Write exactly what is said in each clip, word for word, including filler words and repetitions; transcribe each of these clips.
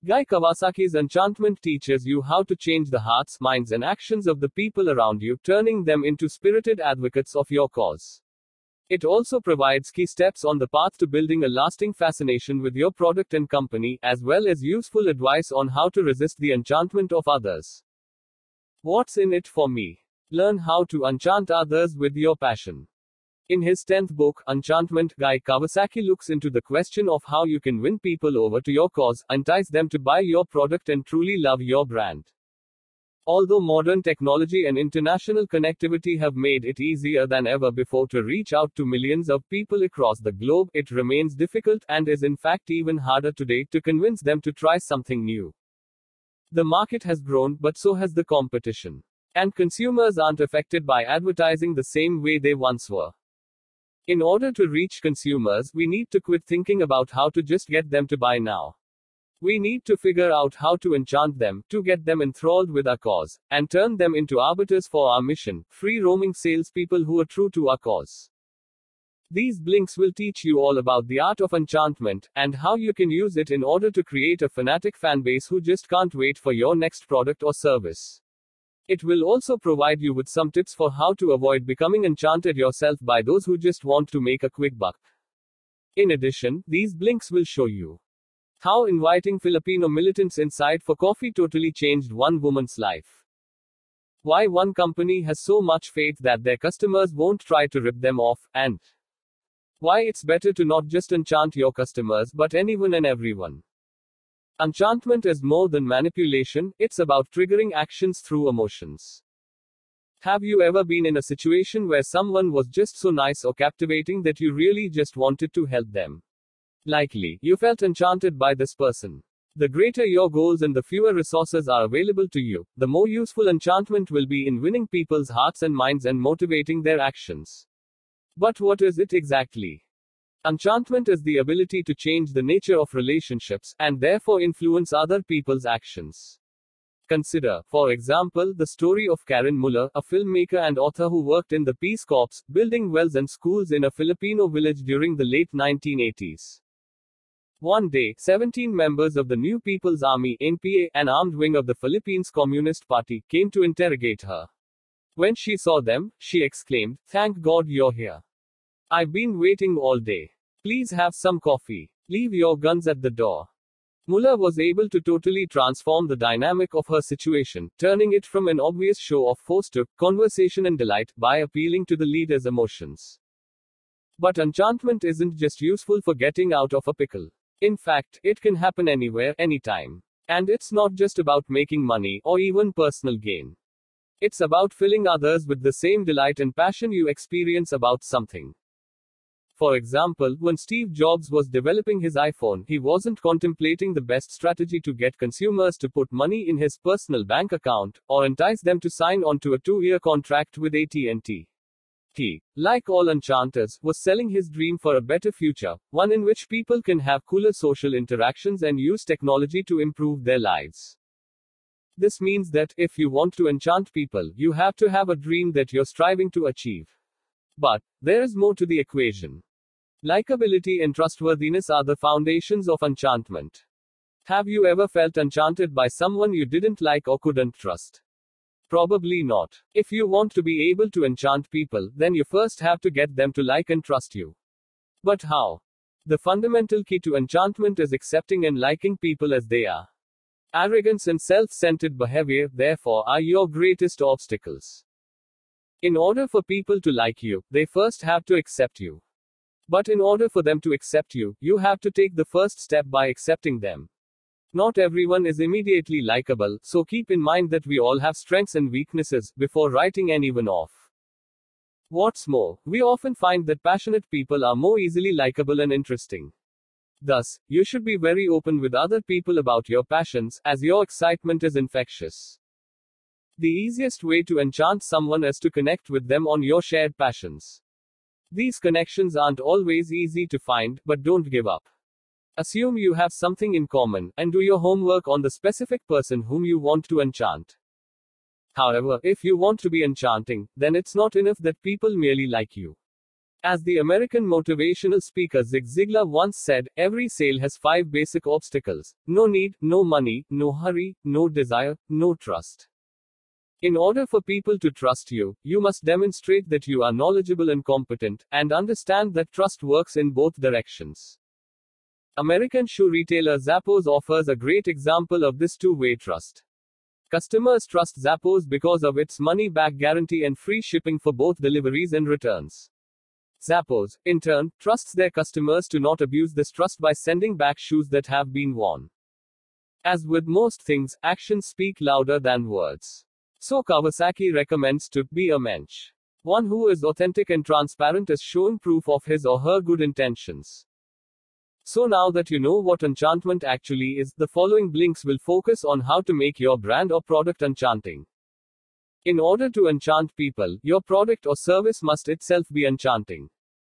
Guy Kawasaki's Enchantment teaches you how to change the hearts, minds, and actions of the people around you, turning them into spirited advocates of your cause. It also provides key steps on the path to building a lasting fascination with your product and company, as well as useful advice on how to resist the enchantment of others. What's in it for me? Learn how to enchant others with your passion. In his tenth book, Enchantment, Guy Kawasaki looks into the question of how you can win people over to your cause, entice them to buy your product, and truly love your brand. Although modern technology and international connectivity have made it easier than ever before to reach out to millions of people across the globe, it remains difficult, and is in fact even harder today, to convince them to try something new. The market has grown, but so has the competition. And consumers aren't affected by advertising the same way they once were. In order to reach consumers, we need to quit thinking about how to just get them to buy now. We need to figure out how to enchant them, to get them enthralled with our cause, and turn them into arbiters for our mission, free roaming salespeople who are true to our cause. These blinks will teach you all about the art of enchantment, and how you can use it in order to create a fanatic fanbase who just can't wait for your next product or service. It will also provide you with some tips for how to avoid becoming enchanted yourself by those who just want to make a quick buck. In addition, these blinks will show you how inviting Filipino militants inside for coffee totally changed one woman's life. Why one company has so much faith that their customers won't try to rip them off, and why it's better to not just enchant your customers but anyone and everyone. Enchantment is more than manipulation, it's about triggering actions through emotions. Have you ever been in a situation where someone was just so nice or captivating that you really just wanted to help them? Likely, you felt enchanted by this person. The greater your goals and the fewer resources are available to you, the more useful enchantment will be in winning people's hearts and minds and motivating their actions. But what is it exactly? Enchantment is the ability to change the nature of relationships, and therefore influence other people's actions. Consider, for example, the story of Karen Muller, a filmmaker and author who worked in the Peace Corps, building wells and schools in a Filipino village during the late nineteen eighties. One day, seventeen members of the New People's Army, N P A, an armed wing of the Philippines Communist Party, came to interrogate her. When she saw them, she exclaimed, "Thank God you're here. I've been waiting all day. Please have some coffee. Leave your guns at the door." Muller was able to totally transform the dynamic of her situation, turning it from an obvious show of force to conversation and delight, by appealing to the leader's emotions. But enchantment isn't just useful for getting out of a pickle. In fact, it can happen anywhere, anytime. And it's not just about making money, or even personal gain. It's about filling others with the same delight and passion you experience about something. For example, when Steve Jobs was developing his iPhone, he wasn't contemplating the best strategy to get consumers to put money in his personal bank account, or entice them to sign on to a two-year contract with A T and T. He, like all enchanters, was selling his dream for a better future, one in which people can have cooler social interactions and use technology to improve their lives. This means that, if you want to enchant people, you have to have a dream that you're striving to achieve. But there is more to the equation. Likability and trustworthiness are the foundations of enchantment. Have you ever felt enchanted by someone you didn't like or couldn't trust? Probably not. If you want to be able to enchant people, then you first have to get them to like and trust you. But how? The fundamental key to enchantment is accepting and liking people as they are. Arrogance and self-centered behavior, therefore, are your greatest obstacles. In order for people to like you, they first have to accept you. But in order for them to accept you, you have to take the first step by accepting them. Not everyone is immediately likable, so keep in mind that we all have strengths and weaknesses before writing anyone off. What's more, we often find that passionate people are more easily likable and interesting. Thus, you should be very open with other people about your passions, as your excitement is infectious. The easiest way to enchant someone is to connect with them on your shared passions. These connections aren't always easy to find, but don't give up. Assume you have something in common, and do your homework on the specific person whom you want to enchant. However, if you want to be enchanting, then it's not enough that people merely like you. As the American motivational speaker Zig Ziglar once said, every sale has five basic obstacles: no need, no money, no hurry, no desire, no trust. In order for people to trust you, you must demonstrate that you are knowledgeable and competent, and understand that trust works in both directions. American shoe retailer Zappos offers a great example of this two-way trust. Customers trust Zappos because of its money-back guarantee and free shipping for both deliveries and returns. Zappos, in turn, trusts their customers to not abuse this trust by sending back shoes that have been worn. As with most things, actions speak louder than words. So Kawasaki recommends to be a mensch. One who is authentic and transparent is shown proof of his or her good intentions. So now that you know what enchantment actually is, the following blinks will focus on how to make your brand or product enchanting. In order to enchant people, your product or service must itself be enchanting.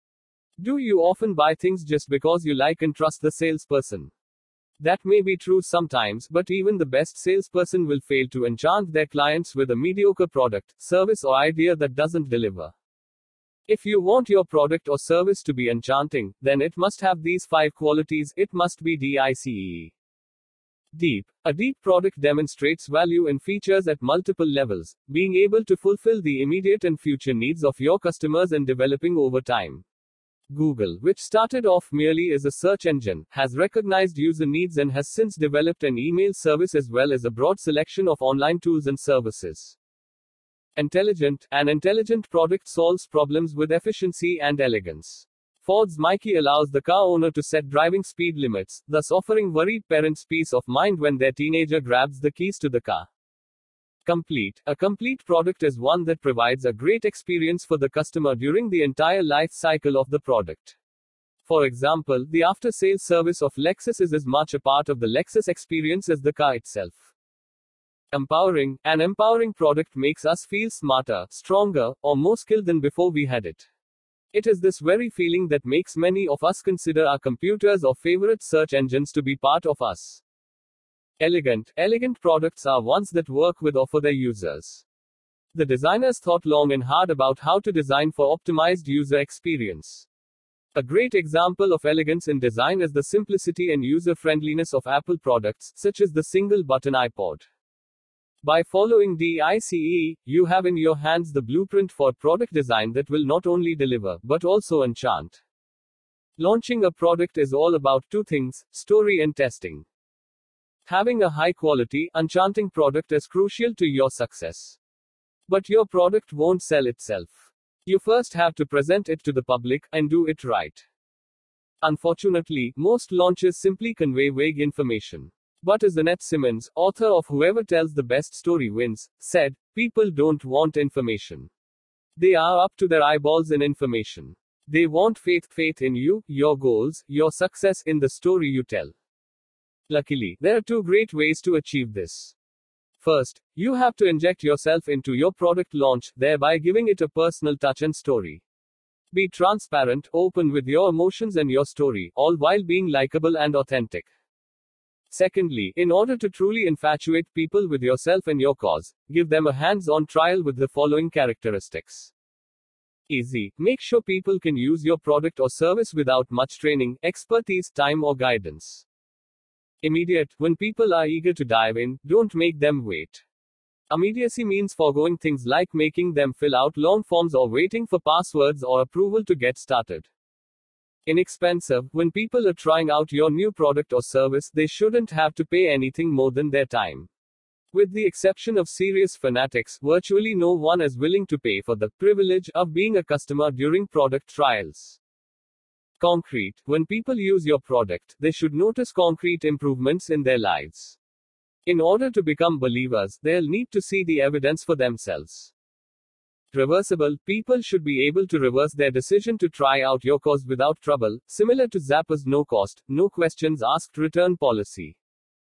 Do you often buy things just because you like and trust the salesperson? That may be true sometimes, but even the best salesperson will fail to enchant their clients with a mediocre product, service, or idea that doesn't deliver. If you want your product or service to be enchanting, then it must have these five qualities. It must be DICE. Deep. A deep product demonstrates value and features at multiple levels, being able to fulfill the immediate and future needs of your customers and developing over time. Google, which started off merely as a search engine, has recognized user needs and has since developed an email service as well as a broad selection of online tools and services. Intelligent. An intelligent product solves problems with efficiency and elegance. Ford's Mike allows the car owner to set driving speed limits, thus offering worried parents peace of mind when their teenager grabs the keys to the car. Complete. A complete product is one that provides a great experience for the customer during the entire life cycle of the product. For example, the after-sales service of Lexus is as much a part of the Lexus experience as the car itself. Empowering. An empowering product makes us feel smarter, stronger, or more skilled than before we had it. It is this very feeling that makes many of us consider our computers or favorite search engines to be part of us. Elegant. Elegant products are ones that work with or for their users. The designers thought long and hard about how to design for optimized user experience. A great example of elegance in design is the simplicity and user-friendliness of Apple products, such as the single-button iPod. By following DICE, you have in your hands the blueprint for product design that will not only deliver, but also enchant. Launching a product is all about two things: story and testing. Having a high-quality, enchanting product is crucial to your success. But your product won't sell itself. You first have to present it to the public, and do it right. Unfortunately, most launches simply convey vague information. But as Annette Simmons, author of Whoever Tells the Best Story Wins, said, people don't want information. They are up to their eyeballs in information. They want faith, faith in you, your goals, your success, in the story you tell. Luckily, there are two great ways to achieve this. First, you have to inject yourself into your product launch, thereby giving it a personal touch and story. Be transparent, open with your emotions and your story, all while being likable and authentic. Secondly, in order to truly infatuate people with yourself and your cause, give them a hands-on trial with the following characteristics. Easy. Make sure people can use your product or service without much training, expertise, time, or guidance. Immediate. When people are eager to dive in, don't make them wait. Immediacy means foregoing things like making them fill out long forms or waiting for passwords or approval to get started. Inexpensive. When people are trying out your new product or service, they shouldn't have to pay anything more than their time. With the exception of serious fanatics, virtually no one is willing to pay for the privilege of being a customer during product trials. Concrete. When people use your product, they should notice concrete improvements in their lives. In order to become believers, they'll need to see the evidence for themselves. Reversible. People should be able to reverse their decision to try out your cause without trouble, similar to Zappos' no cost, no questions asked return policy.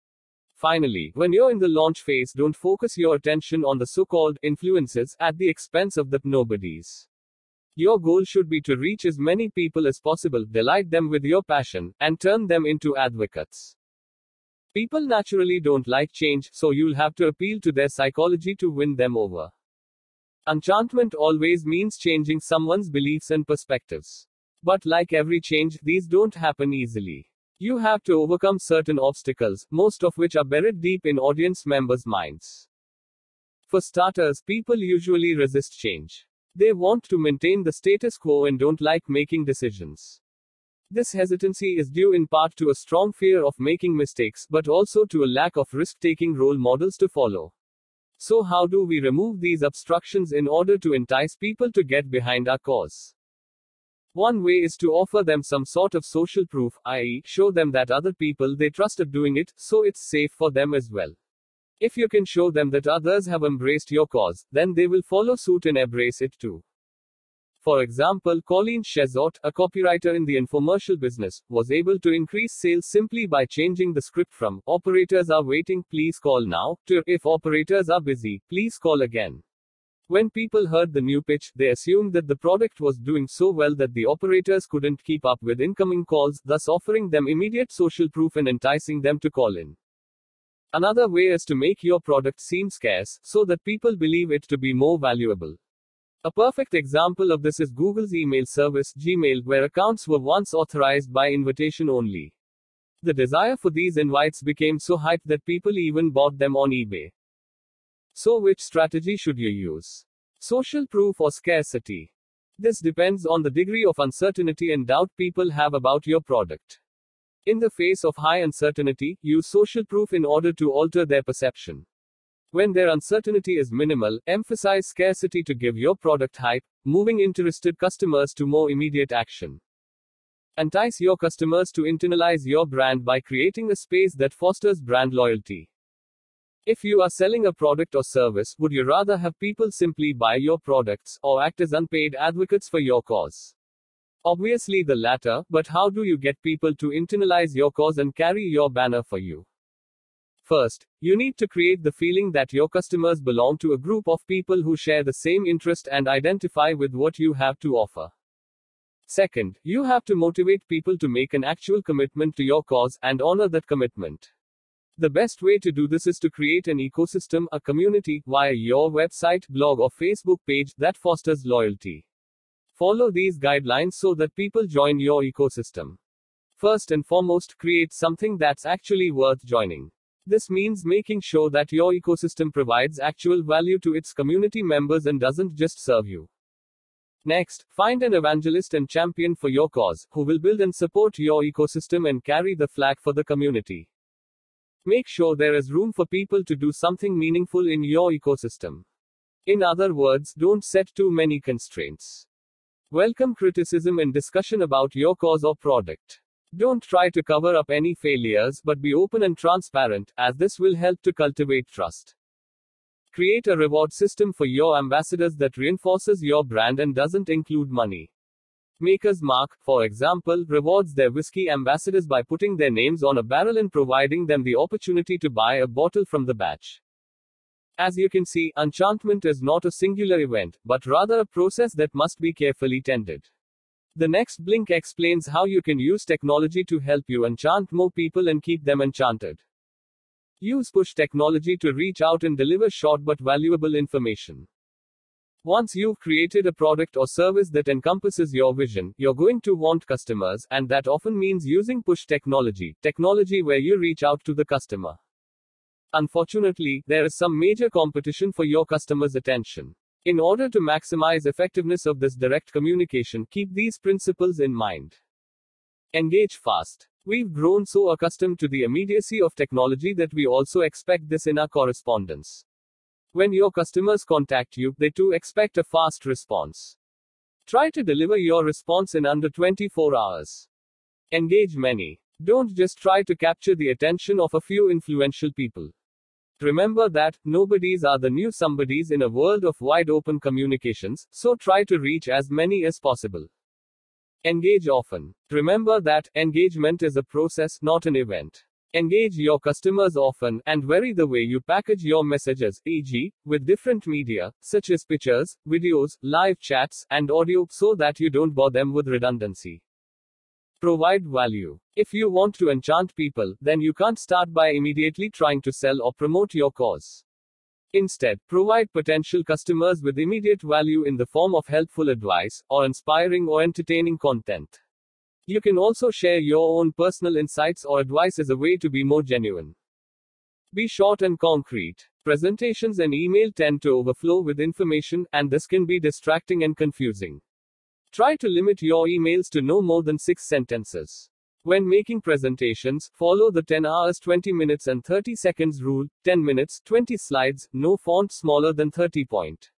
Finally, when you're in the launch phase, don't focus your attention on the so-called influences at the expense of the nobodies. Your goal should be to reach as many people as possible, delight them with your passion, and turn them into advocates. People naturally don't like change, so you'll have to appeal to their psychology to win them over. Enchantment always means changing someone's beliefs and perspectives. But like every change, these don't happen easily. You have to overcome certain obstacles, most of which are buried deep in audience members' minds. For starters, people usually resist change. They want to maintain the status quo and don't like making decisions. This hesitancy is due in part to a strong fear of making mistakes, but also to a lack of risk-taking role models to follow. So how do we remove these obstructions in order to entice people to get behind our cause? One way is to offer them some sort of social proof, that is, show them that other people they trust are doing it, so it's safe for them as well. If you can show them that others have embraced your cause, then they will follow suit and embrace it too. For example, Colleen Chezot, a copywriter in the infomercial business, was able to increase sales simply by changing the script from "operators are waiting, please call now" to "if operators are busy, please call again." When people heard the new pitch, they assumed that the product was doing so well that the operators couldn't keep up with incoming calls, thus offering them immediate social proof and enticing them to call in. Another way is to make your product seem scarce, so that people believe it to be more valuable. A perfect example of this is Google's email service, Gmail, where accounts were once authorized by invitation only. The desire for these invites became so hyped that people even bought them on eBay. So which strategy should you use? Social proof or scarcity? This depends on the degree of uncertainty and doubt people have about your product. In the face of high uncertainty, use social proof in order to alter their perception. When their uncertainty is minimal, emphasize scarcity to give your product hype, moving interested customers to more immediate action. Entice your customers to internalize your brand by creating a space that fosters brand loyalty. If you are selling a product or service, would you rather have people simply buy your products, or act as unpaid advocates for your cause? Obviously the latter, but how do you get people to internalize your cause and carry your banner for you? First, you need to create the feeling that your customers belong to a group of people who share the same interest and identify with what you have to offer. Second, you have to motivate people to make an actual commitment to your cause and honor that commitment. The best way to do this is to create an ecosystem, a community, via your website, blog, or Facebook page that fosters loyalty. Follow these guidelines so that people join your ecosystem. First and foremost, create something that's actually worth joining. This means making sure that your ecosystem provides actual value to its community members and doesn't just serve you. Next, find an evangelist and champion for your cause, who will build and support your ecosystem and carry the flag for the community. Make sure there is room for people to do something meaningful in your ecosystem. In other words, don't set too many constraints. Welcome criticism and discussion about your cause or product. Don't try to cover up any failures, but be open and transparent, as this will help to cultivate trust. Create a reward system for your ambassadors that reinforces your brand and doesn't include money. Maker's Mark, for example, rewards their whiskey ambassadors by putting their names on a barrel and providing them the opportunity to buy a bottle from the batch. As you can see, enchantment is not a singular event, but rather a process that must be carefully tended. The next blink explains how you can use technology to help you enchant more people and keep them enchanted. Use push technology to reach out and deliver short but valuable information. Once you've created a product or service that encompasses your vision, you're going to want customers, and that often means using push technology, technology where you reach out to the customer. Unfortunately, there is some major competition for your customers' attention. In order to maximize effectiveness of this direct communication, keep these principles in mind. Engage fast. We've grown so accustomed to the immediacy of technology that we also expect this in our correspondence. When your customers contact you, they too expect a fast response. Try to deliver your response in under twenty-four hours. Engage many. Don't just try to capture the attention of a few influential people. Remember that, nobodies are the new somebodies in a world of wide open communications, so try to reach as many as possible. Engage often. Remember that, engagement is a process, not an event. Engage your customers often, and vary the way you package your messages, for example, with different media, such as pictures, videos, live chats, and audio, so that you don't bore them with redundancy. Provide value. If you want to enchant people, then you can't start by immediately trying to sell or promote your cause. Instead, provide potential customers with immediate value in the form of helpful advice, or inspiring or entertaining content. You can also share your own personal insights or advice as a way to be more genuine. Be short and concrete. Presentations and email tend to overflow with information, and this can be distracting and confusing. Try to limit your emails to no more than six sentences. When making presentations, follow the ten hours twenty minutes and thirty seconds rule. ten minutes, twenty slides, no font smaller than thirty point.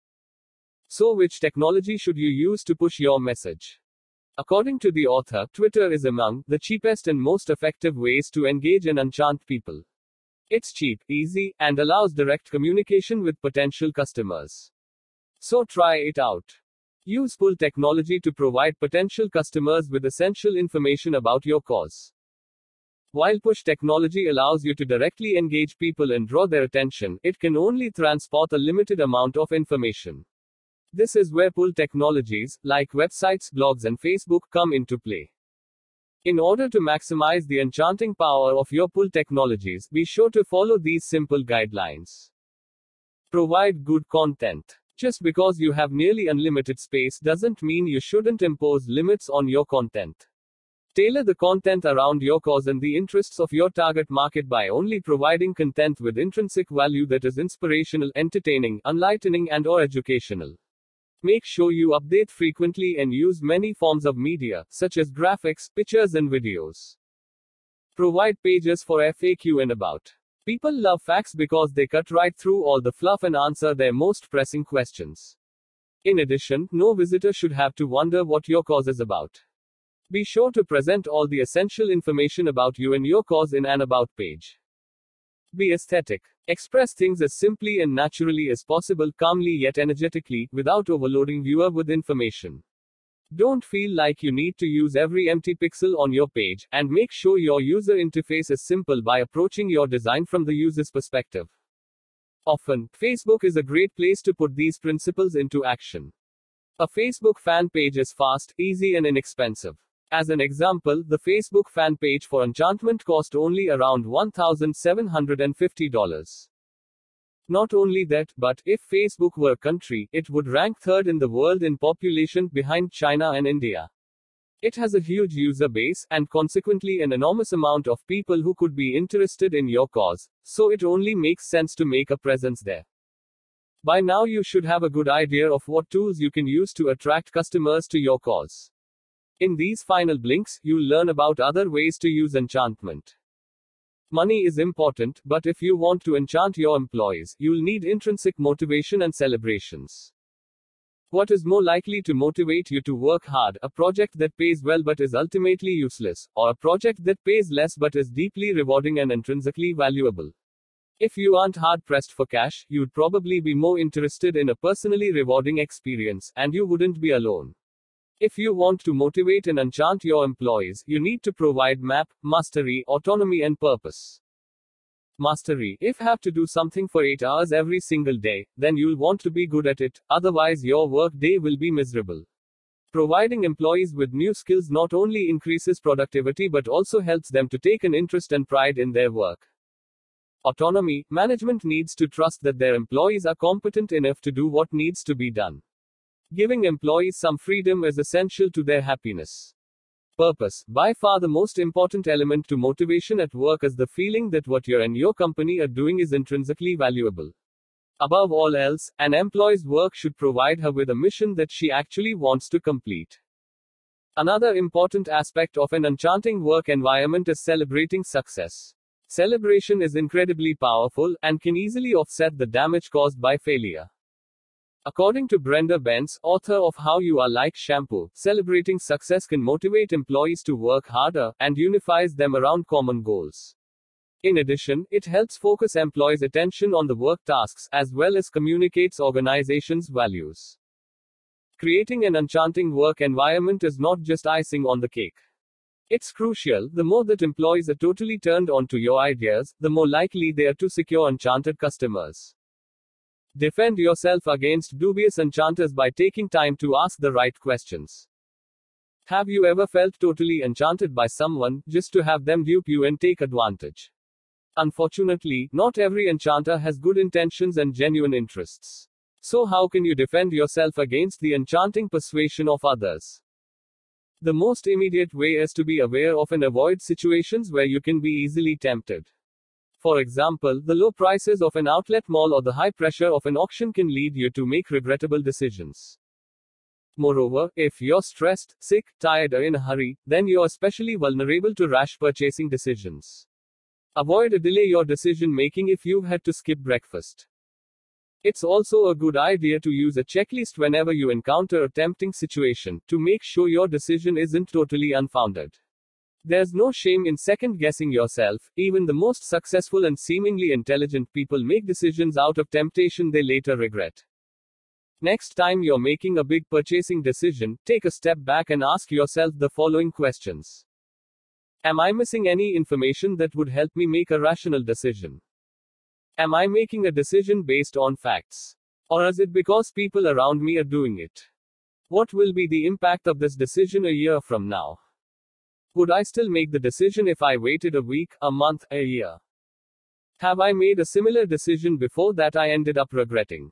So which technology should you use to push your message? According to the author, Twitter is among the cheapest and most effective ways to engage and enchant people. It's cheap, easy, and allows direct communication with potential customers. So try it out. Use pull technology to provide potential customers with essential information about your cause. While push technology allows you to directly engage people and draw their attention, it can only transport a limited amount of information. This is where pull technologies, like websites, blogs, and Facebook, come into play. In order to maximize the enchanting power of your pull technologies, be sure to follow these simple guidelines. Provide good content. Just because you have nearly unlimited space doesn't mean you shouldn't impose limits on your content. Tailor the content around your cause and the interests of your target market by only providing content with intrinsic value that is inspirational, entertaining, enlightening, and/or educational. Make sure you update frequently and use many forms of media, such as graphics, pictures, and videos. Provide pages for F A Q and about. People love facts because they cut right through all the fluff and answer their most pressing questions. In addition, no visitor should have to wonder what your cause is about. Be sure to present all the essential information about you and your cause in an about page. Be aesthetic. Express things as simply and naturally as possible, calmly yet energetically, without overloading viewer with information. Don't feel like you need to use every empty pixel on your page, and make sure your user interface is simple by approaching your design from the user's perspective. Often, Facebook is a great place to put these principles into action. A Facebook fan page is fast, easy, and inexpensive. As an example, the Facebook fan page for Enchantment cost only around one thousand seven hundred fifty dollars. Not only that, but if Facebook were a country, it would rank third in the world in population behind China and India. It has a huge user base, and consequently an enormous amount of people who could be interested in your cause, so it only makes sense to make a presence there. By now you should have a good idea of what tools you can use to attract customers to your cause. In these final blinks, you'll learn about other ways to use enchantment. Money is important, but if you want to enchant your employees, you'll need intrinsic motivation and celebrations. What is more likely to motivate you to work hard, a project that pays well but is ultimately useless, or a project that pays less but is deeply rewarding and intrinsically valuable? If you aren't hard-pressed for cash, you'd probably be more interested in a personally rewarding experience, and you wouldn't be alone. If you want to motivate and enchant your employees, you need to provide map, mastery, autonomy, and purpose. Mastery. If you have to do something for eight hours every single day, then you'll want to be good at it, otherwise your work day will be miserable. Providing employees with new skills not only increases productivity but also helps them to take an interest and pride in their work. Autonomy. Management needs to trust that their employees are competent enough to do what needs to be done. Giving employees some freedom is essential to their happiness. Purpose. By far the most important element to motivation at work is the feeling that what you and your company are doing is intrinsically valuable. Above all else, an employee's work should provide her with a mission that she actually wants to complete. Another important aspect of an enchanting work environment is celebrating success. Celebration is incredibly powerful, and can easily offset the damage caused by failure. According to Brenda Benz, author of How You Are Like Shampoo, celebrating success can motivate employees to work harder, and unifies them around common goals. In addition, it helps focus employees' attention on the work tasks, as well as communicates organization's values. Creating an enchanting work environment is not just icing on the cake. It's crucial. The more that employees are totally turned on to your ideas, the more likely they are to secure enchanted customers. Defend yourself against dubious enchanters by taking time to ask the right questions. Have you ever felt totally enchanted by someone, just to have them dupe you and take advantage? Unfortunately, not every enchanter has good intentions and genuine interests. So, how can you defend yourself against the enchanting persuasion of others? The most immediate way is to be aware of and avoid situations where you can be easily tempted. For example, the low prices of an outlet mall or the high pressure of an auction can lead you to make regrettable decisions. Moreover, if you're stressed, sick, tired, or in a hurry, then you're especially vulnerable to rash purchasing decisions. Avoid or delay your decision making if you've had to skip breakfast. It's also a good idea to use a checklist whenever you encounter a tempting situation, to make sure your decision isn't totally unfounded. There's no shame in second guessing yourself. Even the most successful and seemingly intelligent people make decisions out of temptation they later regret. Next time you're making a big purchasing decision, take a step back and ask yourself the following questions. Am I missing any information that would help me make a rational decision? Am I making a decision based on facts? Or is it because people around me are doing it? What will be the impact of this decision a year from now? Would I still make the decision if I waited a week, a month, a year? Have I made a similar decision before that I ended up regretting?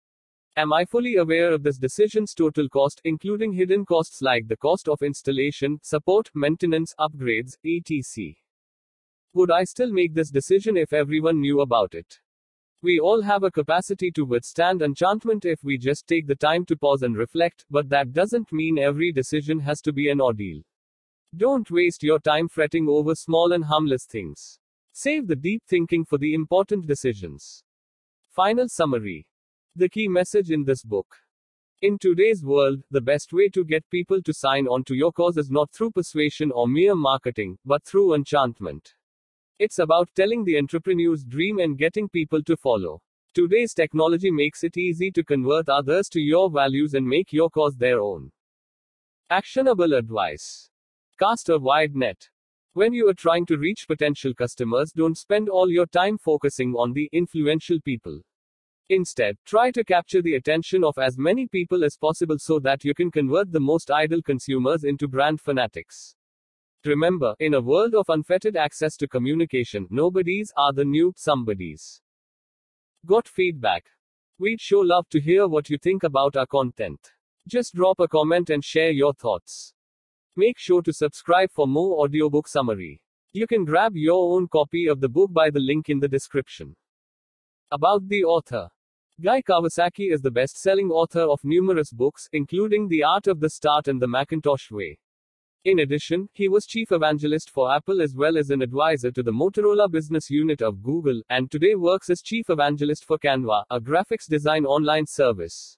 Am I fully aware of this decision's total cost, including hidden costs like the cost of installation, support, maintenance, upgrades, et cetera? Would I still make this decision if everyone knew about it? We all have a capacity to withstand enchantment if we just take the time to pause and reflect, but that doesn't mean every decision has to be an ordeal. Don't waste your time fretting over small and harmless things. Save the deep thinking for the important decisions. Final summary. The key message in this book. In today's world, the best way to get people to sign on to your cause is not through persuasion or mere marketing, but through enchantment. It's about telling the entrepreneur's dream and getting people to follow. Today's technology makes it easy to convert others to your values and make your cause their own. Actionable advice. Cast a wide net. When you are trying to reach potential customers, don't spend all your time focusing on the influential people. Instead, try to capture the attention of as many people as possible so that you can convert the most idle consumers into brand fanatics. Remember, in a world of unfettered access to communication, nobodies are the new somebodies. Got feedback? We'd sure love to hear what you think about our content. Just drop a comment and share your thoughts. Make sure to subscribe for more audiobook summary. You can grab your own copy of the book by the link in the description. About the author. Guy Kawasaki is the best-selling author of numerous books, including The Art of the Start and The Macintosh Way. In addition, he was chief evangelist for Apple as well as an advisor to the Motorola business unit of Google, and today works as chief evangelist for Canva, a graphics design online service.